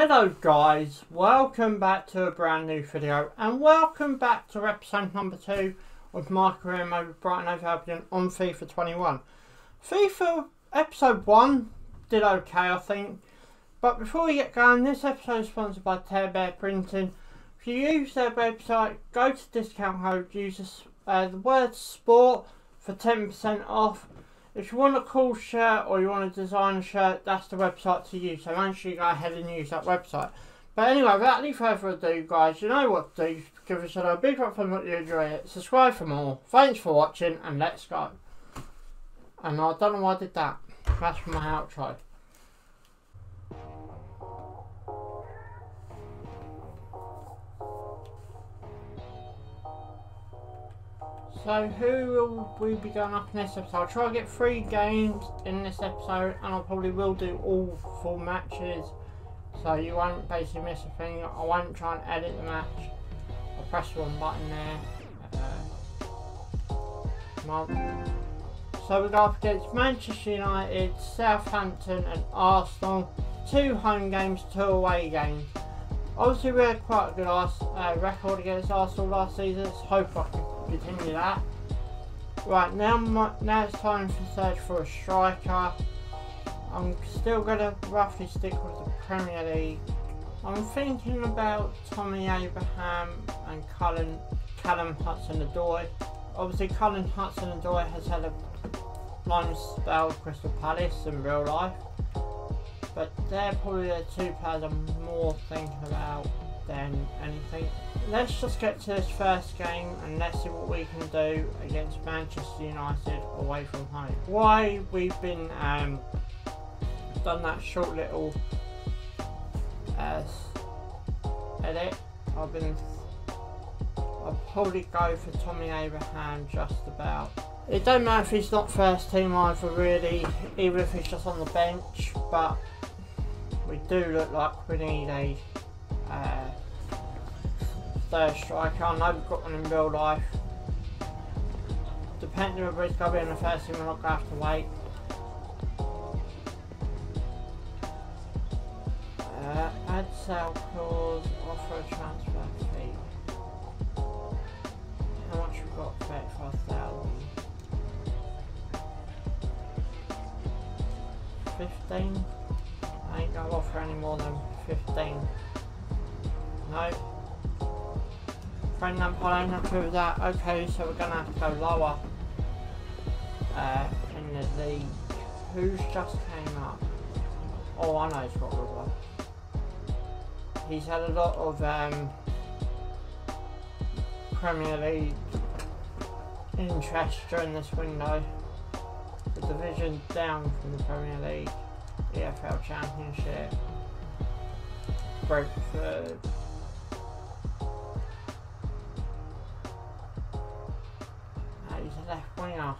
Hello guys, welcome back to a brand new video and welcome back to episode number 2 of my career mode with Brighton Hove Albion on FIFA 21. FIFA episode 1 did okay I think, but before we get going, this episode is sponsored by Tear Bear Printing. If you use their website, go to discount code, use the word sport for 10% off. If you want a cool shirt or you want to design a shirt, that's the website to use. So make sure you go ahead and use that website. But anyway, without any further ado guys, you know what to do. Give us a big rock from what you enjoy it. Subscribe for more. Thanks for watching and let's go. And I don't know why I did that. That's for my outro. So who will we be going up in this episode? I'll try to get 3 games in this episode and I probably will do all full matches. So you won't basically miss a thing. I won't try and edit the match. I'll press one button there. So we go up against Manchester United, Southampton and Arsenal. 2 home games, 2 away games. Obviously we had quite a good record against Arsenal last season. Let's hope I can continue that. Right, now it's time to search for a striker. I'm still going to roughly stick with the Premier League. I'm thinking about Tommy Abraham and Callum Hudson-Odoi. Obviously Callum Hudson-Odoi has had a long spell with Crystal Palace in real life, but they're probably the 2 players I'm more thinking about than anything. Let's just get to this first game and let's see what we can do against Manchester United away from home. Why we've been done that short little edit, I'll probably go for Tommy Abraham just about. It don't matter if he's not first team either really, even if he's just on the bench, but we do look like we need a third striker. I know we've got one in real life. Depending on whether he's going to be in the first team, we're not going to have to wait. Add sale clause, offer a transfer fee. How much we've got? 35,000. 15? I ain't going to offer any more than 15. No. Friend Lampard, I ain't happy with that. Okay, so we're going to have to go lower in the league. Who's just came up? Oh, I know he's got a good one. He's had a lot of Premier League interest during this window. The division down from the Premier League, EFL Championship, Brentford. He's a left winger.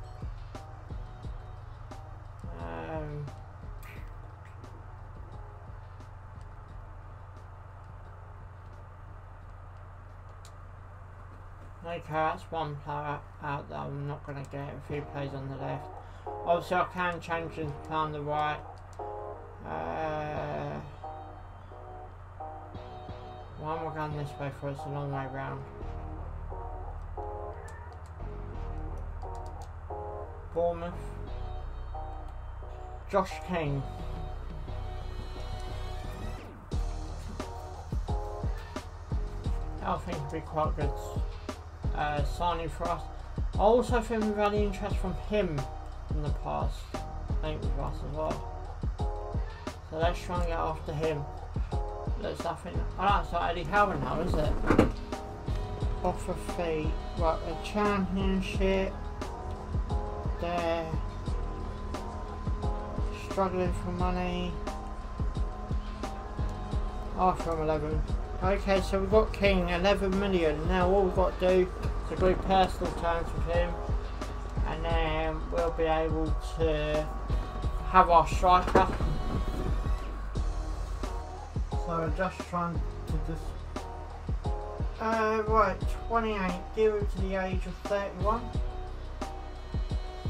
Okay, that's one player out that I'm not going to get if he plays on the left. Obviously I can change his play on the right. Why am I going this way for? It's a long way round. Bournemouth. Josh King. I think it'd be quite good signing for us. I also think we've had interest from him in the past. I think with us as well. So let's try and get after him. There's nothing. Oh, that's not Eddie Howe now, is it? Offer fee. Right, a championship. They're struggling for money. From 11. Okay, so we've got King, 11 million. Now all we've got to do is agree personal terms with him, and then we'll be able to have our striker. So we're just trying to just right, 28, due to the age of 31.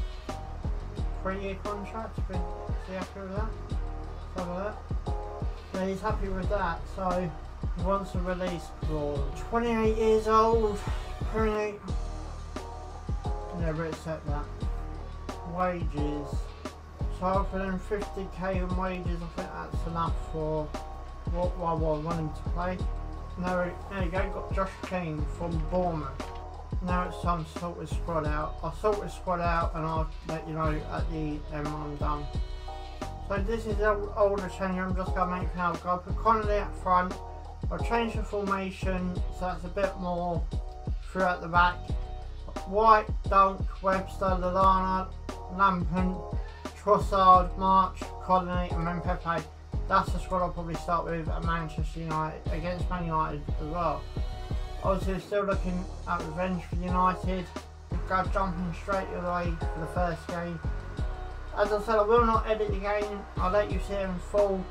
3-year contract, see happy with that? Some of that. Yeah, he's happy with that, so he wants a release clause. 28 years old, pretty. Never accept that. Wages. So I offer him 50k in wages. I think that's enough for what I want him to play. There you go, got Josh King from Bournemouth. Now it's time to sort his squad out. I'll sort his squad out and I'll let you know at the end when I'm done. So this is the older change. I'm just going to make now. I'll put Connolly up front. I'll change the formation so it's a bit more throughout the back. White, Dunk, Webster, Lallana, Lampant, Trossard, March, Connolly and then Pepe. That's the squad I'll probably start with at Manchester United, against Man United as well. Obviously still looking at revenge for United. Go jumping straight away for the first game. As I said, I will not edit the game, I'll let you see it in full.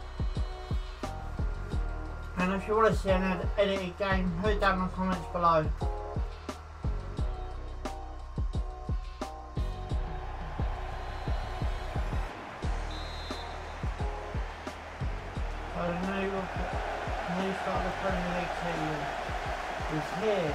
And if you want to see an edited game, put it down in the comments below. So the new start of the Premier League team is here.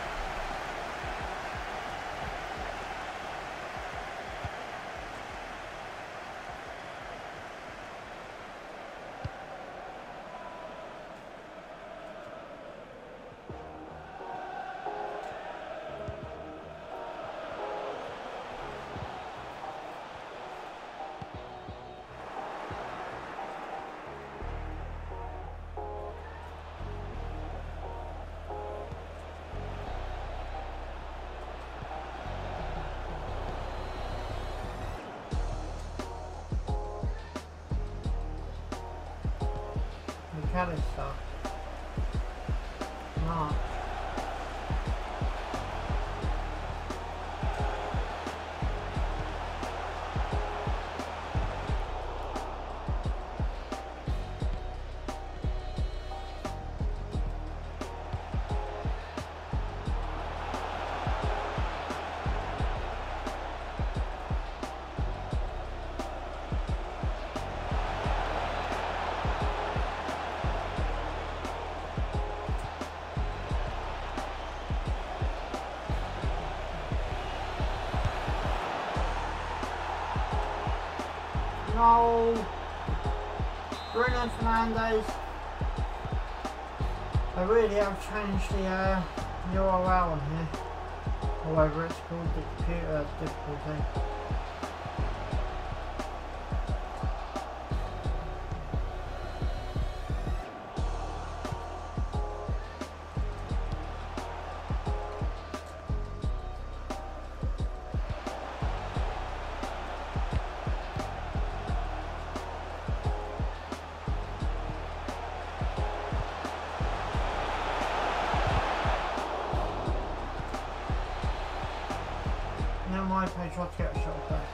McAllister, March, no, Bruno Fernandes. I really have changed the URL on here, or whatever it's called, the computer difficulty. Now my page tried to get a shot back.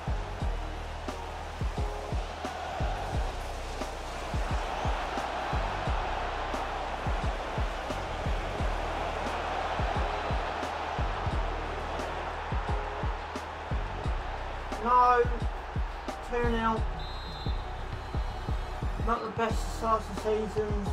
No, 2-0. Not the best start of the season.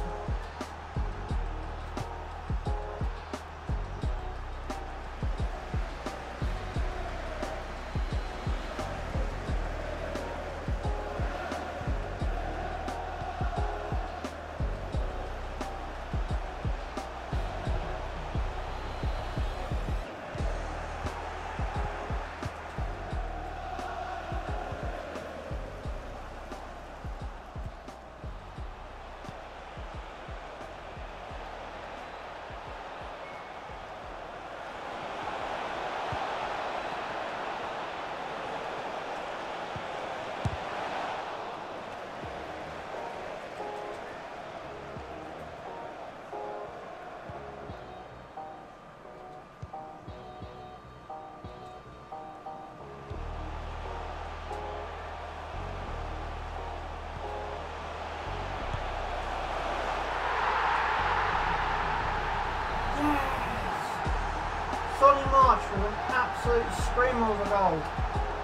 Solly March with an absolute screamer of a goal.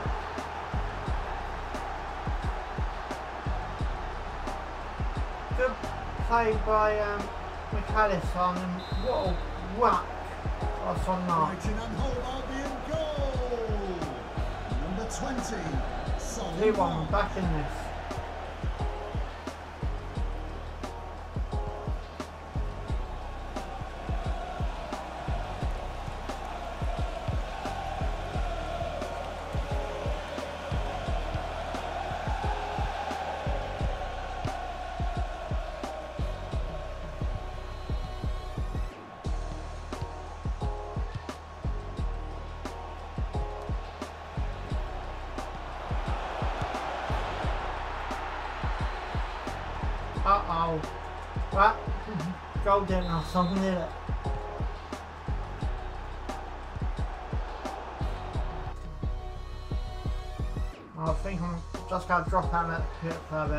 Good played by McAllister, and what a whack that's on that. Brighton and Hove Albion goal! Number 20, Solly Lewan back in this. Uh-oh. What? Goal didn't have something, did it? I think I'm just going to drop out that pit for a bit.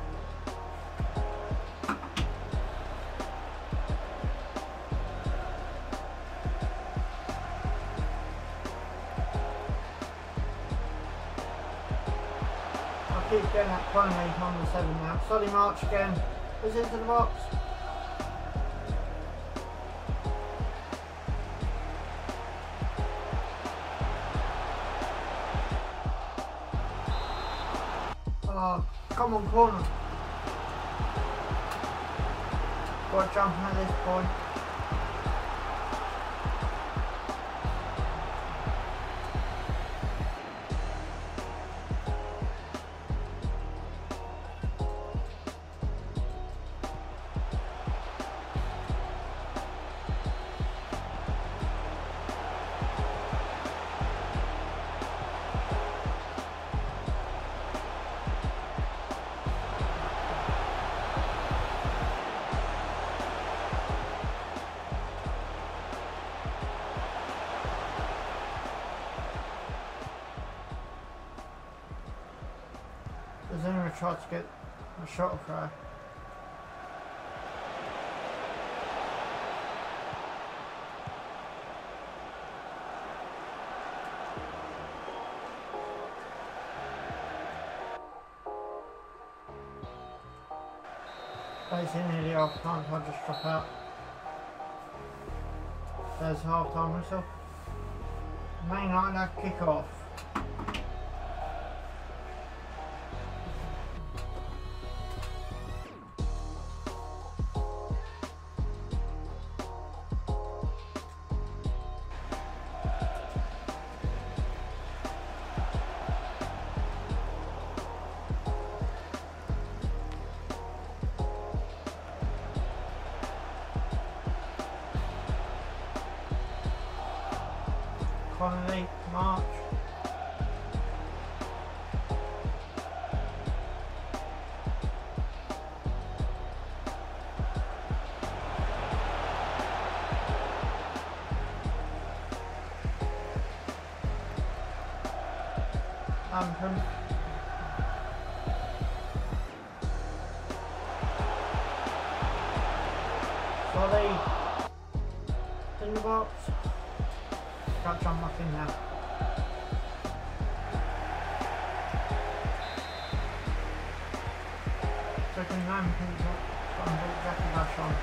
I keep getting that Conley on the 7 now. Solly March again. Is into the box. Oh, come on, corner. Got jumping at this point. Zuma tried to get a shot throw. Basically nearly half time, so I'll just drop out. There's half time whistle. Man United kick off. Connolly, March. Ampton. Solly. In the box. Can't jump back in now. Second man comes up, got a jacket bash on.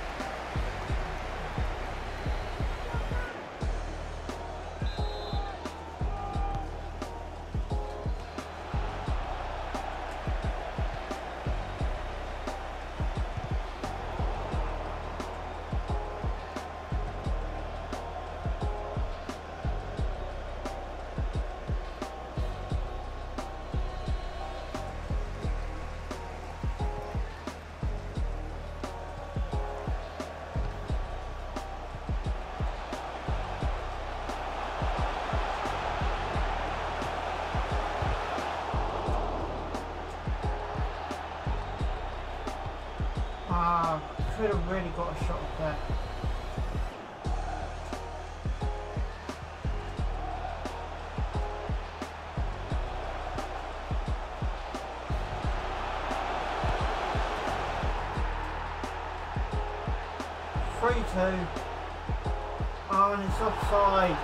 Could have really got a shot up there. (3-2). Oh, and it's offside.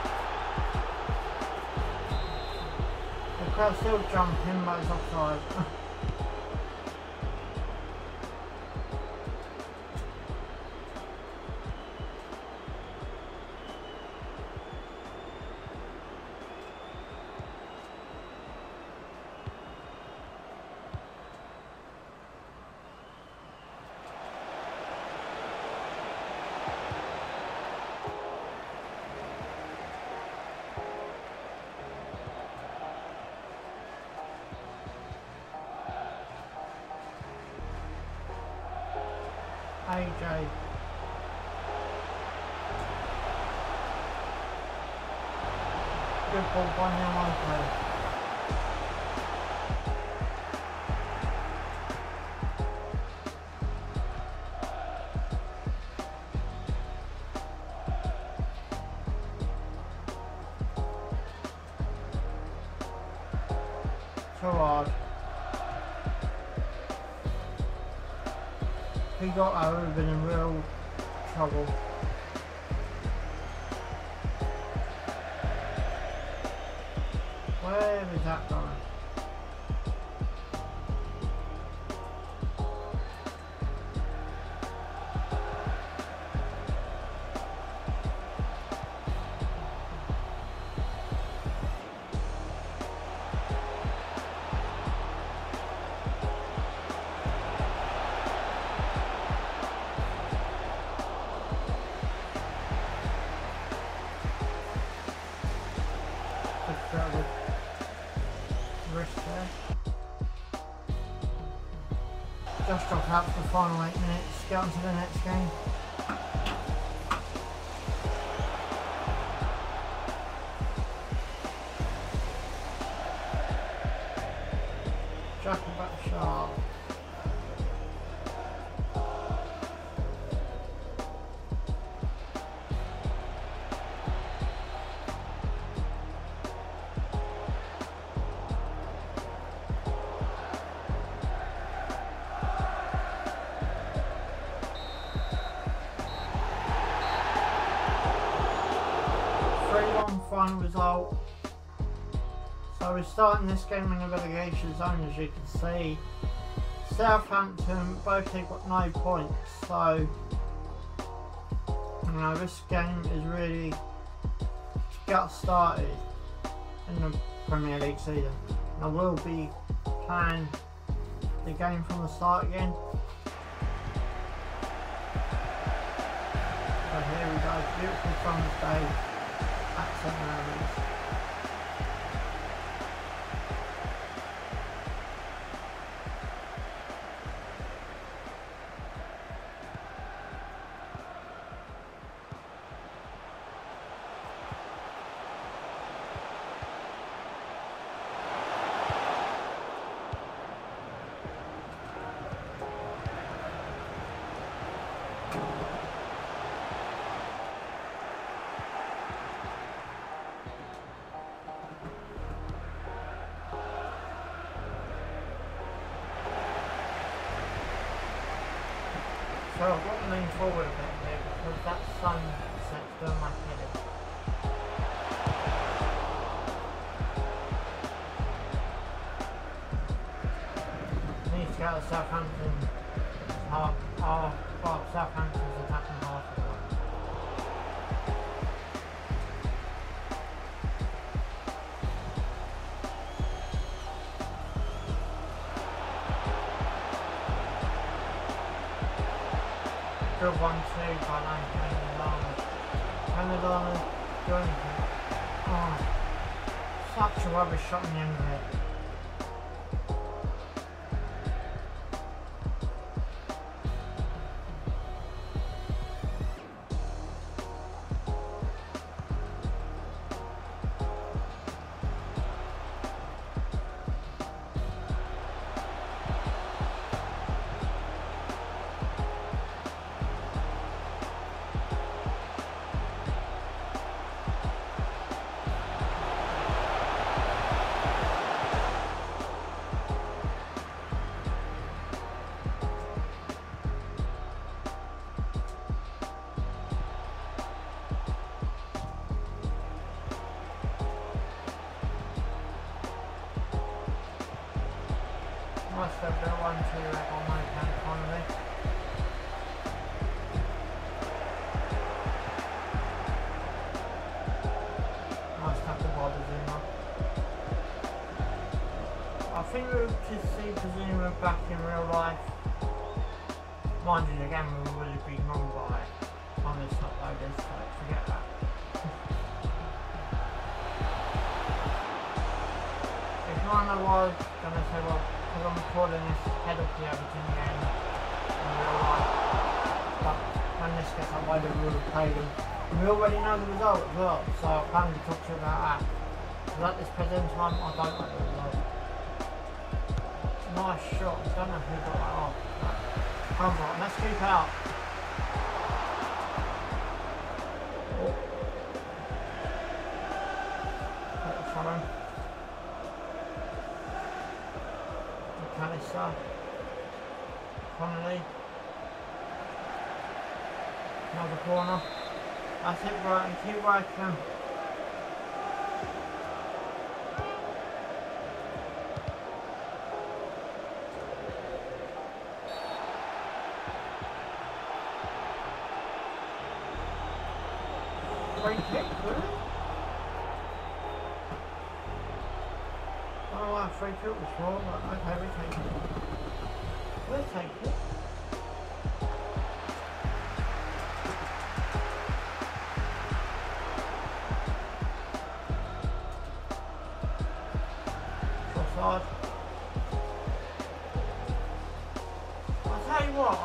The crowd's still jumping, but it's offside. AJ. Good ball by Nwankwo. Too hard. He got out, we've been in real trouble. Where is that going? 1-0. Just drop out for the final 8 minutes, get on to the next game. Jack back sharp. Final result. So we're starting this game in the relegation zone, as you can see. Southampton both have got no points, so you know this game is really to get started in the Premier League season. I will be playing the game from the start again. So here we go, beautiful summer's day. St Mary's. So I've got to lean forward a bit here because that sunset's doing my head in. Need to get out of Southampton half, well, Southampton's attacking half of it. Good 1-2 by Canadana doing it. Oh, such a rubbish shot in the end of it. Must have been 1-2 on my account finally. Must have the ball Zuma. I think we could see Zuma back in real life. Mind you, again we would have been wrong by on this uploaded, so forget that. If you want to know what I was going to say, well, because I'm recording this head of the Everton game in real life. just gets up by the rule of played them. And we already know the result as well, so I plan to talk to you about that. Because at this present time, I don't like the result. Nice shot. I don't know who got that off. Come on, let's keep out. Oh. Follow. McAllister. Connolly. Another corner. That's it, Brighton. Keep working. Free kick, really? I don't know why free kick was wrong, but okay, we take it. We'll take it. Offside. I'll tell you what,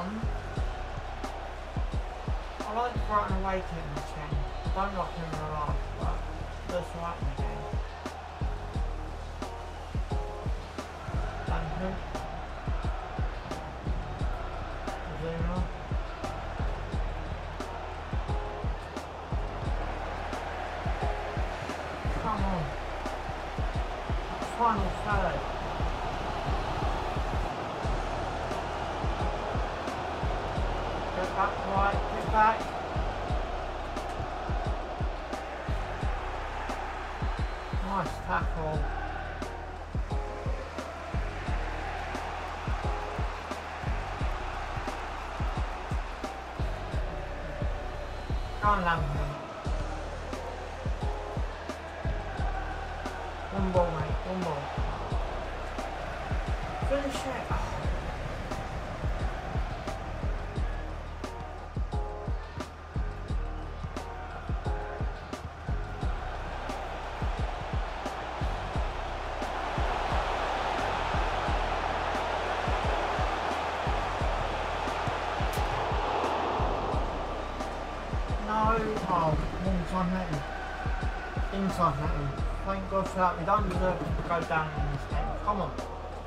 I like Brighton away team this game. I don't like him in the life, but that's right in the game. Danko. Zuma. Come on. Final third. Get back right, get back. Nice tackle. Go on, Lampard. One ball, mate, one ball. Finish it. Oh. Oh, inside netting. Inside netting. Thank God for that. We don't deserve to go down in this game. Come on.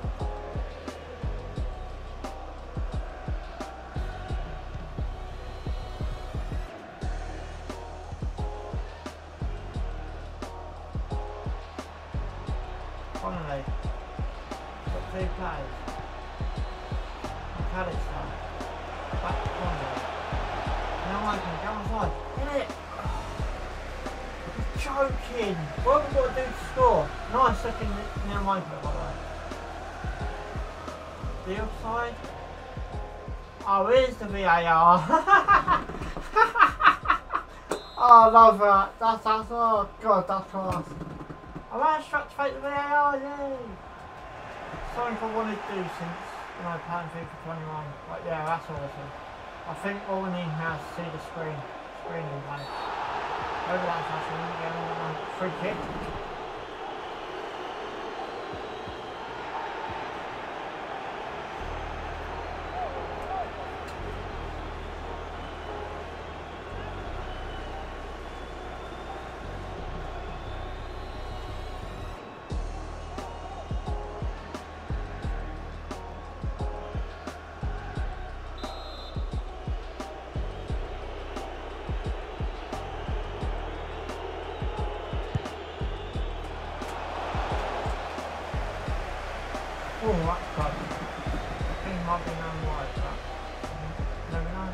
Connolly. Got two players. McAllister. Back to Connolly. Now I can go inside. Hit it! You're joking! What have we got to do to score? Nice second now Michael, by the way. The offside. Oh, here's the VAR. Oh, I love that. That's oh god, that's class. I managed to activate the VAR, yay! Something I wanted to do since playing FIFA 21. But yeah, that's awesome. I think all we need now is to see the screen in play. Over that fashion, again, free kick. Oh, that's close. I think it might be known wide, but never know.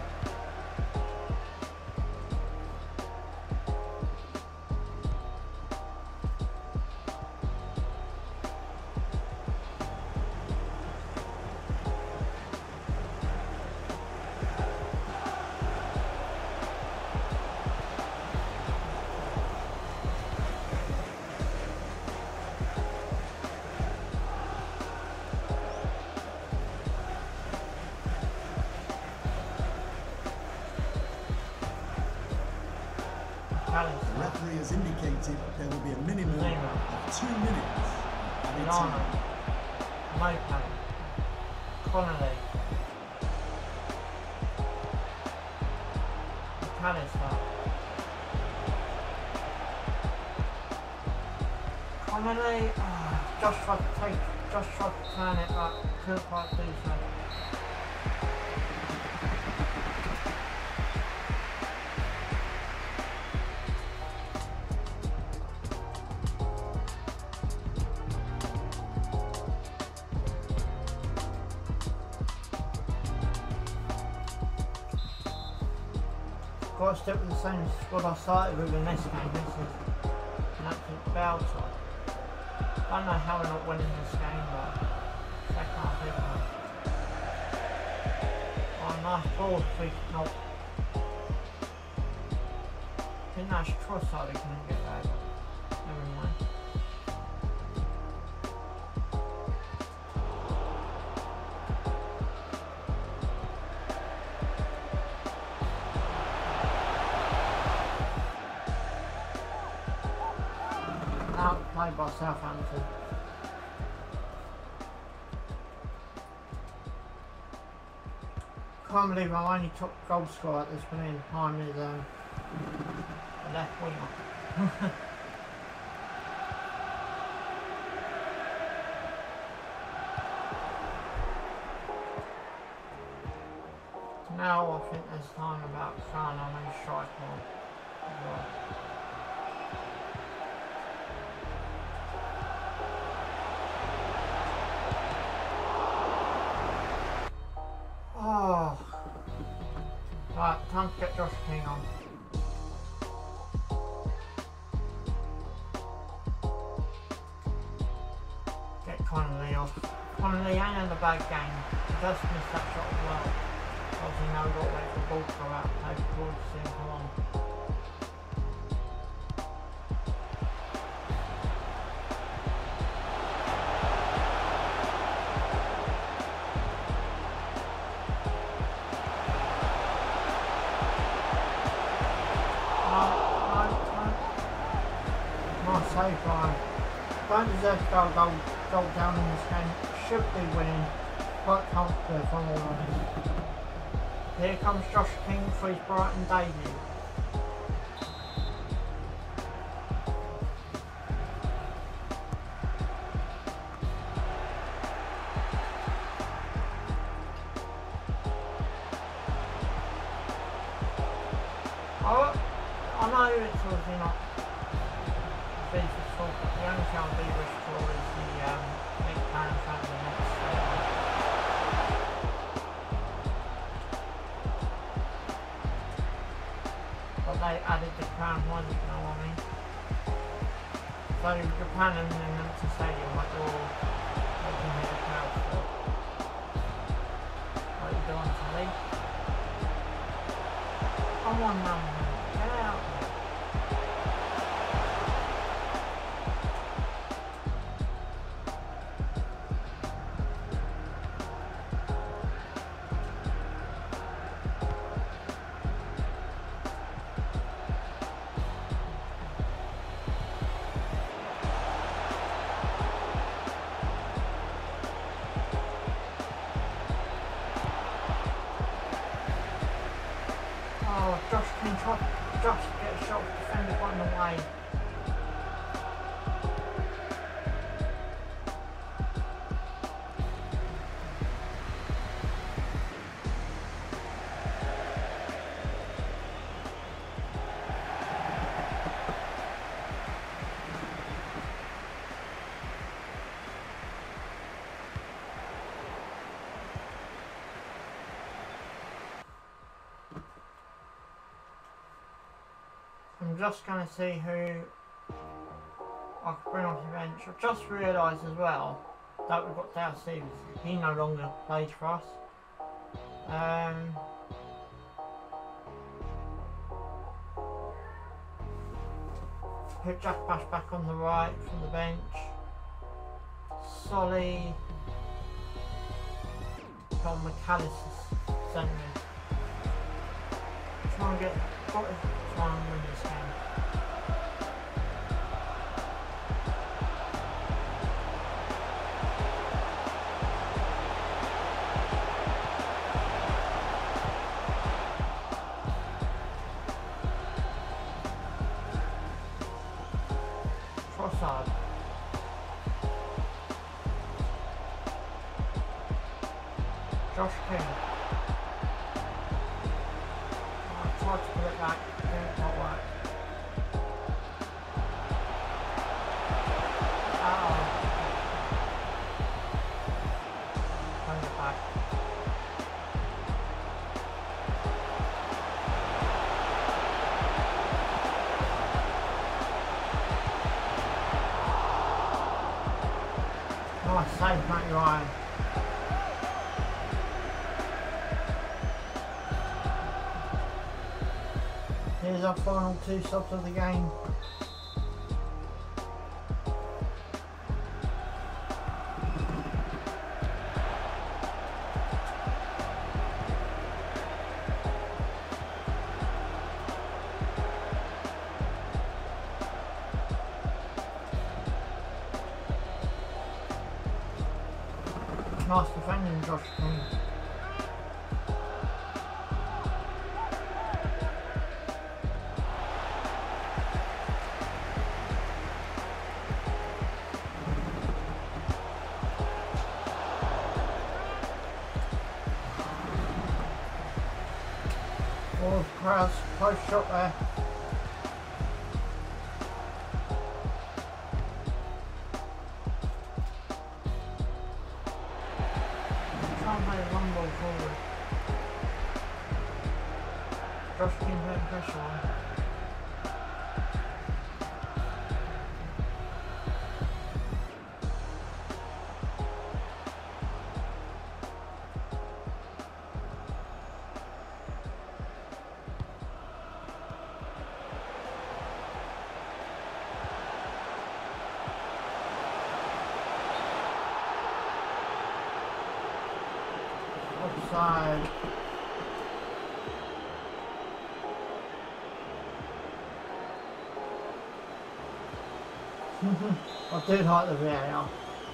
The referee has indicated there will be a minimum of 2 minutes. Milano, Mopan, Connolly, McAllister. Connolly, Josh tried to turn it, but couldn't quite do so. Got to stick with the same squad I started with in this game. This is an absolute belter. I don't know how we're not winning this game, but second half is one. Oh, nice ball if we could not. I think that's Trossard who couldn't get that. Never mind. Outplayed by Southampton. Can't believe our only top goal scorer at this point in time is the left winger. Now I think there's time about trying on a striker as well. Oh. Right, time to get Josh King on. Get Connolly off. Connolly ain't had a bad game. He just missed that shot as well. Obviously now we've got to wait for the ball to go out. Take the ball to see him come on. Save Brian. Don't deserve to go down in this game. Should be winning quite comfortably if I'm all honest. Here comes Josh King for his Brighton debut. Oh, I know it's obviously not Beaver's fault, but the only thing I'll be wished for is the £8 family next but they added the crown, was it, you know what I mean? So Japan and then to stadium like all they can hit the crowd for. What are you doing, Sally? Come on now, get out there. Oh, Josh can try Josh to get a shot with the defender on the way. I'm just going to see who I can bring off the bench. I've just realised as well that we've got Dale Stevens. He no longer plays for us. Put Jack Bash back on the right from the bench. Solly. Got McAllister centre. Try and get. Try and win this game. Josh King. I tried to put it back, didn't quite work. Bring it back. Nice save, Matty Ryan. Here's our final 2 subs of the game. Nice defending, Josh King. Oh, Krause, close shot there. Forward. Josh King putting pressure on. Offside. I do like the VAR.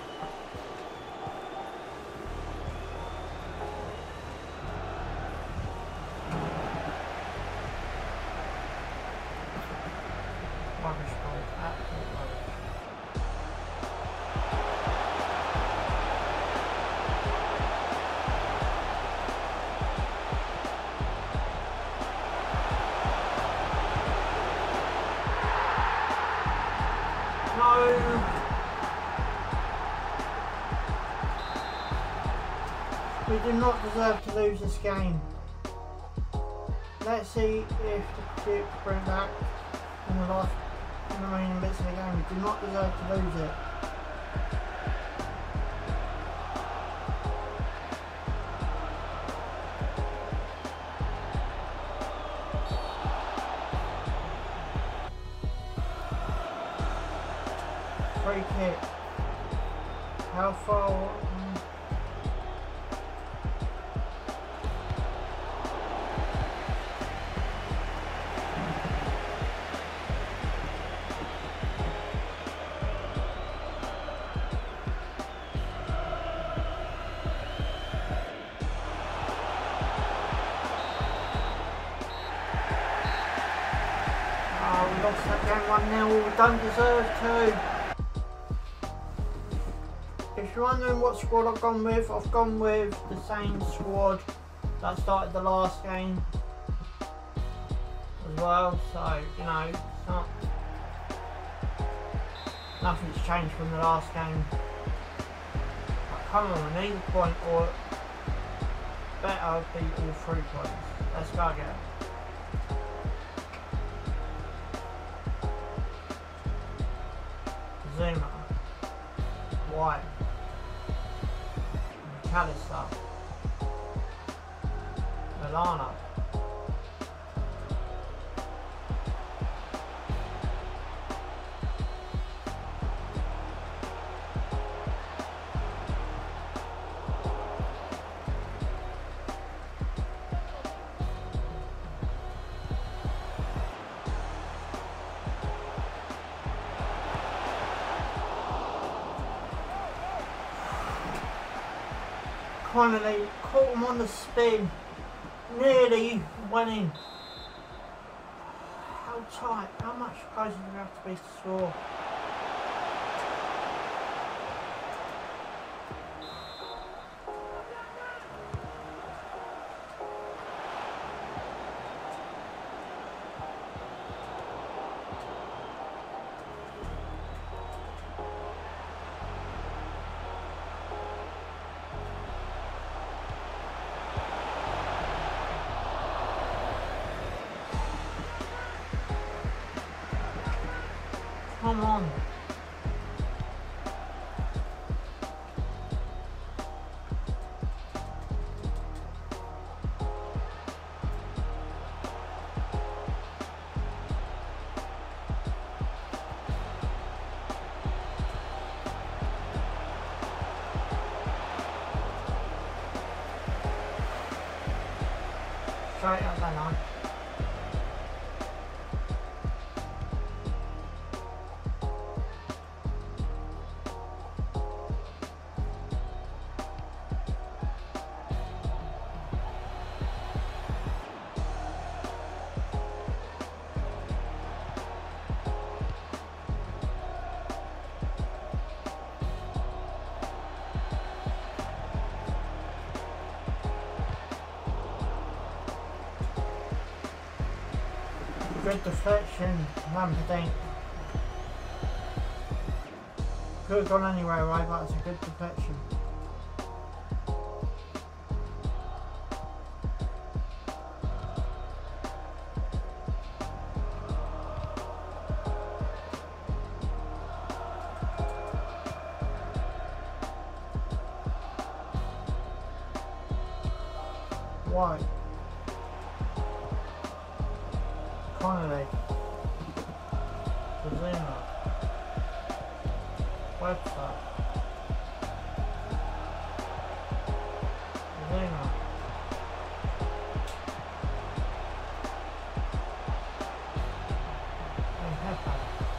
Rubbish goal, absolute rubbish. We do not deserve to lose this game. Let's see if the Duke bring back in the remaining bits of the game. We do not deserve to lose it. Free kick. How far? We lost that game 1-0. We don't deserve to. If you're wondering what squad I've gone with the same squad that started the last game as well, so you know, it's not, nothing's changed from the last game. But come on, we need a point or better beat all 3 points. Let's go again. Zuma, White, McAllister, Milana, finally caught him on the spin, nearly winning. How tight, how much closer do we have to be to score? come on. Straight up the line. Good deflection, Lampardine. Could have gone anywhere, right, but it's a good deflection. White. Connolly, Zuma, Webster, Zuma, and Hepa.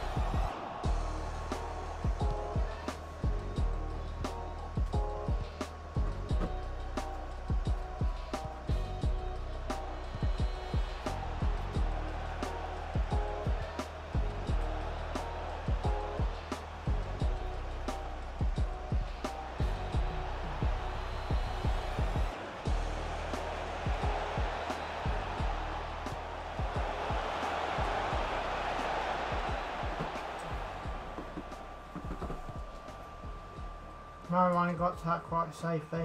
Marijuana got to that quite safely.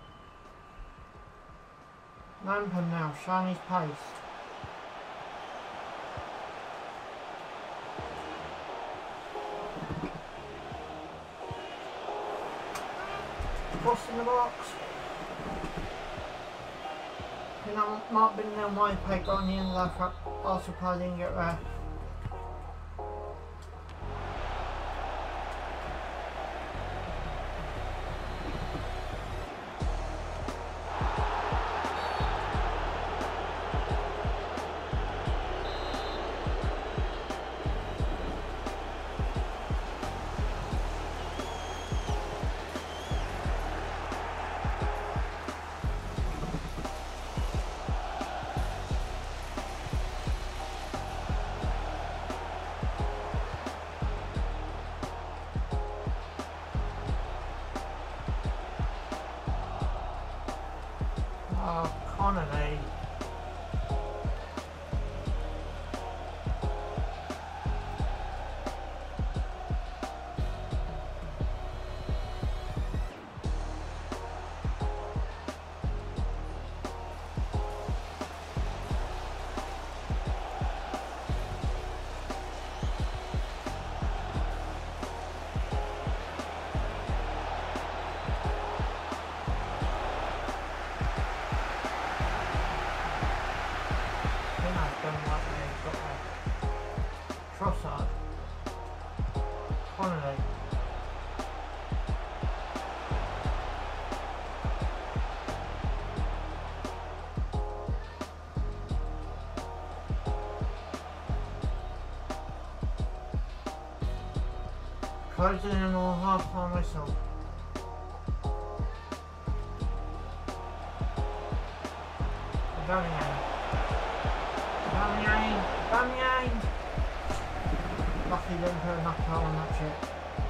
Lampard now, showing his pace. Crossing the box. I think that might have been their my peg on the end of that Arsenal player didn't get there. Connolly. Trossard, Connolly, closing in on half-time whistle. Bamian. Lucky he didn't put enough power on that shit.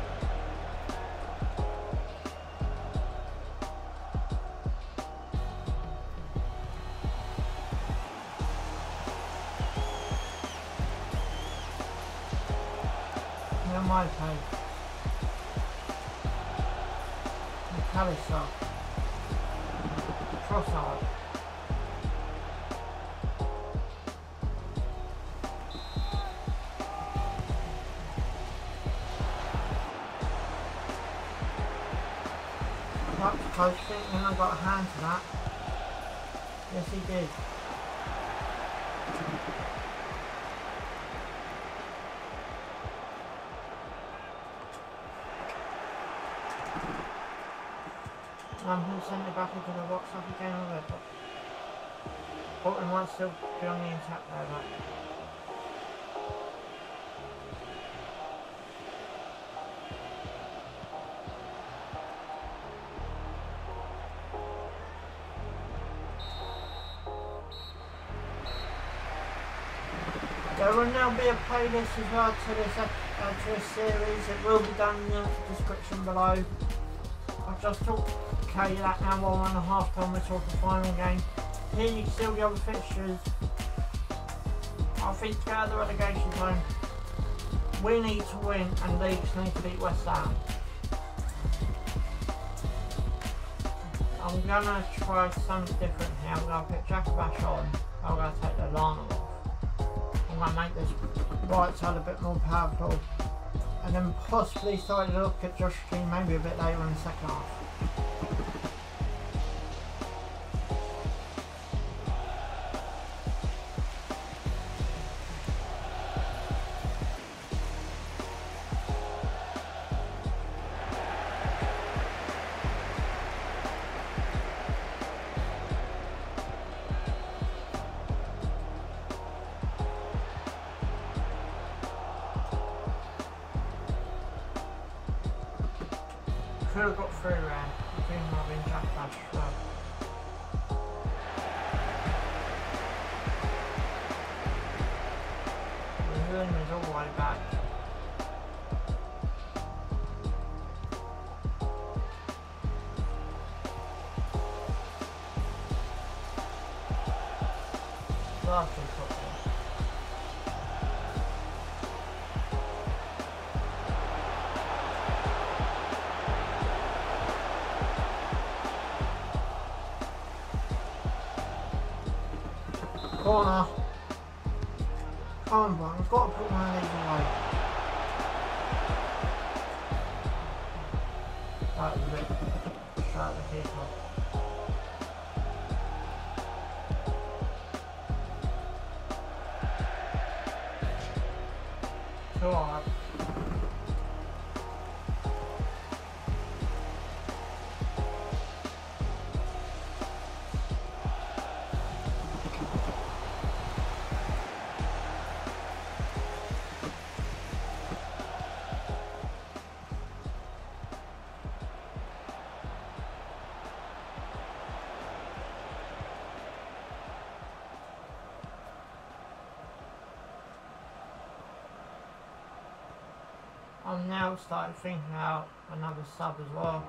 Now my play. McAllister. Trossard. close thinking I got a hand to that. Yes, he did. I'm going to send it back into the box off again with it, but Bolton might still be on the attack there, but there will now be a playlist as well to this series. It will be down in the description below. I've just talked okay that now 1.5 time whistle for the final game. Here you can see all the other fixtures. I think to get out of the relegation zone, we need to win and Leeds need to beat West Ham. I'm gonna try something different here. I'm gonna put Jackabash on. I'm gonna take the Lana off. I'm gonna make this right side a bit more powerful. And then possibly start to look at Josh King maybe a bit later in the second half. Could have got through there. I think I've been Jackabash slow. The villain is all the way back. Lovely football. Corner. Come on, bro. I've got to put one of these away. That was a bit short the keeper. Too hard. I'm now starting thinking about another sub as well.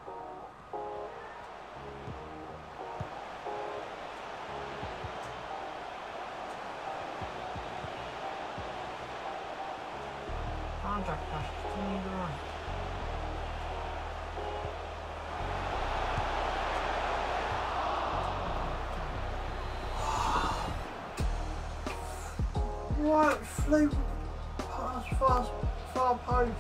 Come on, Jackabash, continue to run. Right, flew past far post.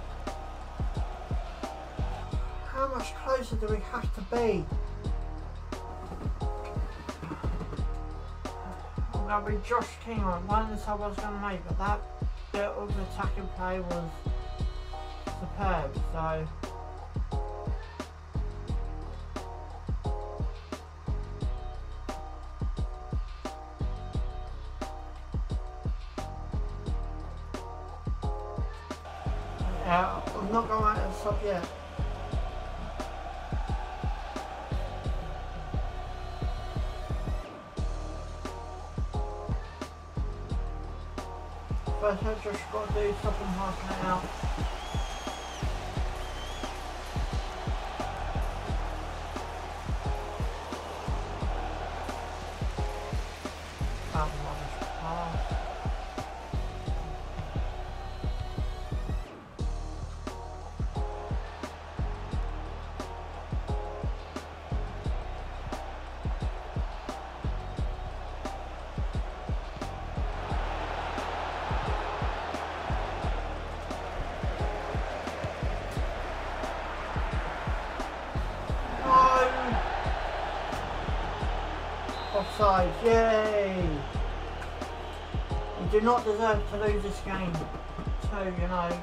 How much closer do we have to be? I'm going to be Josh King on one of the sub I was going to make, but that bit of attacking play was superb, so I'm not going out of the sub yet. First I've just got to do something half it out. offside. Yay! You do not deserve to lose this game. So, you know.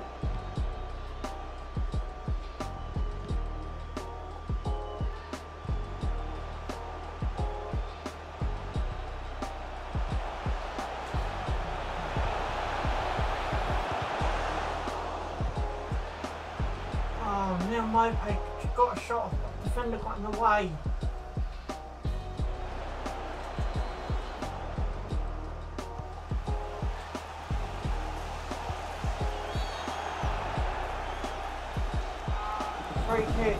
Oh, Neil Maupay got a shot off, but the defender got in the way. Free kick.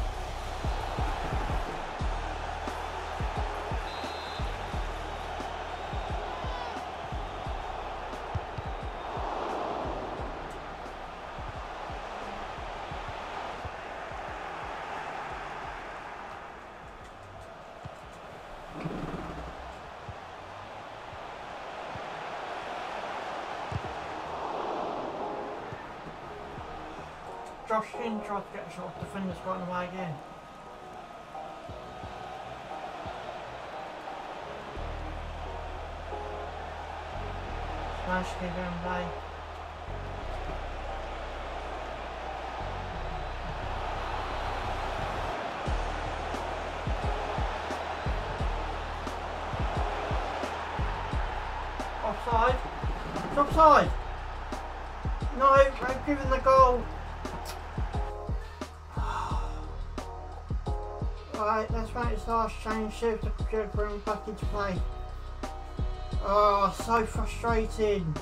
Josh King tried to get a shot, defender's got in the way again. Smash keep in play. Offside. It's offside. No, they've given the goal. Right, let's make this last change, see if the computer brings back into play. Oh, so frustrating.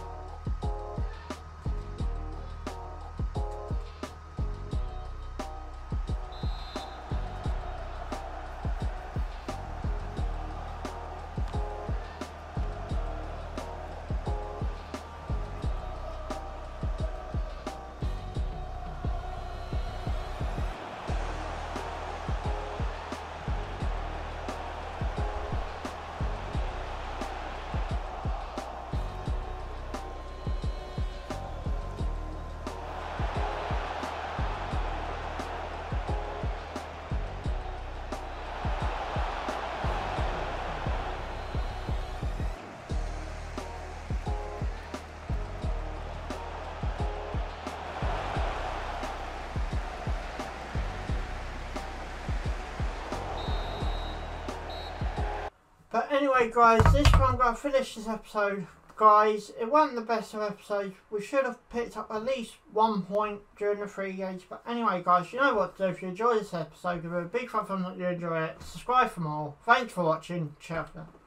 But anyway guys, this one I'm going to finish this episode. Guys, it wasn't the best of episodes. We should have picked up at least 1 point during the 3 games. But anyway guys, you know what to do. If you enjoyed this episode, give it a big thumbs up if you enjoy it. Subscribe for more. Thanks for watching. Ciao.